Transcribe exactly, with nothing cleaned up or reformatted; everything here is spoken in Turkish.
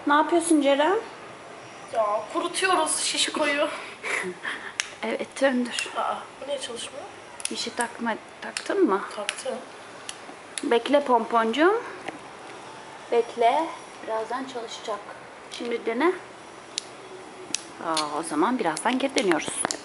Ne yapıyorsun Ceren? Ya kurutuyoruz şişkoyu. Evet, döndür. Aa, bu niye çalışmıyor? Bir şey takma, taktın mı? Taktım. Bekle pomponcum. Bekle. Birazdan çalışacak. Şimdi dene. Aa, o zaman birazdan geri dönüyoruz.